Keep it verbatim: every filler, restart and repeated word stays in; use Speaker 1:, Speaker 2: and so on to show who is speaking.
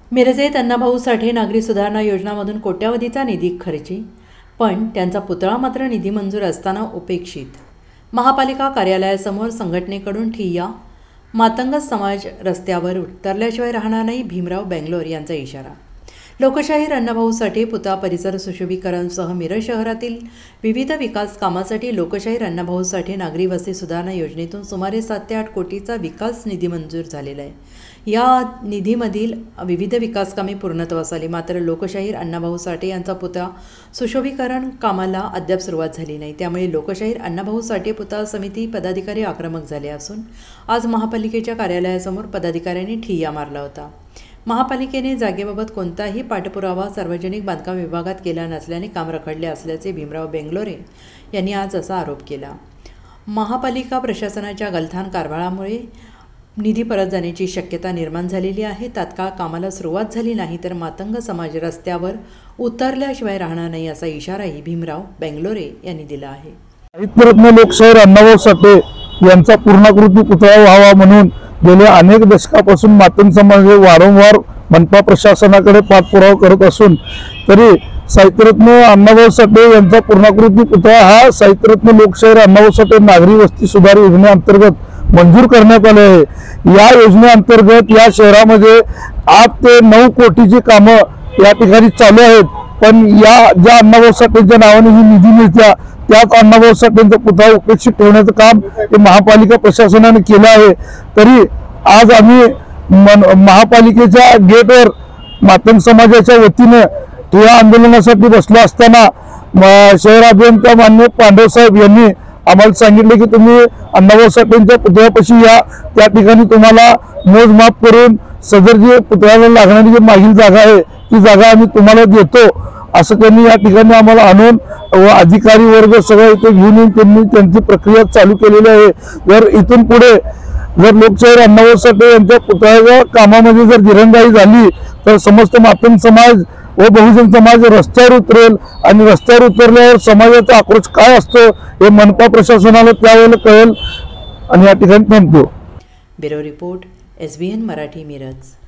Speaker 1: मिरजेत अण्णाभाऊ साठे नागरी सुधारणा योजनामधून कोट्यावधीचा निधी खर्ची, पण त्यांचा पुतळा मात्र निधी मंजूर असताना उपेक्षित। महापालिका कार्यालयासमोर संघटनेकडून ठिय्या, मातंग समाज रस्त्यावर उतरल्याशिवाय राहणार नाही, भीमराव बेंगलोर यांचा इशारा। लोकशाहीर अण्णाभाऊ साठे पुतळा परिसर सुशोभीकरणसह मिरज शहरातील विविध विकास कामासाठी लोकशाहीर अण्णाभाऊ साठे नागरी वस्ती सुधारणा योजनेतून सुमारे सात ते आठ कोटीचा विकास निधी मंजूर झालेला आहे। या निधीमधील विविध विकास कामे पूर्णत्वास आली, मात्र लोकशाहीर अण्णाभाऊ साठे यांचा पुतळा सुशोभीकरण कामाला अद्याप सुरुवात झाली नाही। त्यामुळे लोकशाहीर अण्णाभाऊ साठे पुतळा समिती पदाधिकारी आक्रमक झाले असून आज महापालिकेच्या कार्यालयासमोर पदाधिकाऱ्यांनी ठिय्या मारला होता। महापालिकेने जागेबाबत कोणताही पाठपुरावा सार्वजनिक बांधकाम विभागात केला नसल्याने काम रखडले असल्याचे भीमराव बेंगलोरे यांनी आज असा आरोप केला। महापालिका प्रशासनाच्या गलथान कारभारामुळे निधी परत जाण्याची शक्यता निर्माण झालेली आहे। तात्काळ कामाला सुरुवात झाली नाही तर मातंग समाज रस्त्यावर उतरल्याशिवाय राहणार नाही, असा इशाराही भीमराव बेंगलोरे यांनी दिला आहे।
Speaker 2: साहित्यरत्न लोकशाहीर अण्णाभाऊ साठे यांचा पूर्णाकृती पुतळा व्हावा म्हणून गेल्या अनेक दशकापासून मातंग समाज वारंवार मनपा प्रशासनाकडे पाठपुरावा करत असून तरी साहित्यरत्न अण्णाभाऊ साठे यांचा पूर्णाकृती पुतळा हा साहित्यरत्न लोकशाहीर अण्णाभाऊ साठे नागरी वस्ती सुधार योजनेअंतर्गत मंजूर करण्यात आले आहे। या योजनेअंतर्गत या शहरामध्ये आठ ते नऊ कोटीची कामं या ठिकाणी चालू आहेत, पण या ज्या अण्णाभाऊ साठेंच्या नावाने ही निधी मिळत्या त्यात अण्णाभाऊ साठेंचा पुतळा उपेक्षित ठेवण्याचं काम हे महापालिका प्रशासनाने केलं आहे। तरी आज आम्ही महापालिकेच्या गेटवर मातंग समाजाच्या वतीने ठिय्या आंदोलनासाठी बसलो असताना शहर अभियंता मान्य पांडव साहेब यांनी आम्हाला सांगितले की तुम्ही अण्णाभाऊ साठेंच्या पुतळ्यापाशी या, त्या ठिकाणी तुम्हाला मोजमाप करून सदर जे पुतळ्याला लागणारी जी मागील जागा आहे ती जागा आम्ही तुम्हाला देतो असं त्यांनी या ठिकाणी आम्हाला आणून व अधिकारी वर्ग सगळं इथे घेऊन येऊन त्यांनी त्यांची प्रक्रिया चालू केलेली आहे। जर इथून पुढे जर लोकशाहीर अण्णाभाऊ साठे यांच्या पुतळ्याच्या कामामध्ये जर दिरंगाई झाली तर समस्त मातंग समाज व बहुजन समाज रस्त्यावर उतरेल आणि रस्त्यावर उतरल्यावर समाजाचा आक्रोश काय असतो हे मनपा प्रशासनाला त्यावेळेला कळेल। आणि या ठिकाणी थांबतो।
Speaker 1: Bureau report, S B N Marathi, Miraj.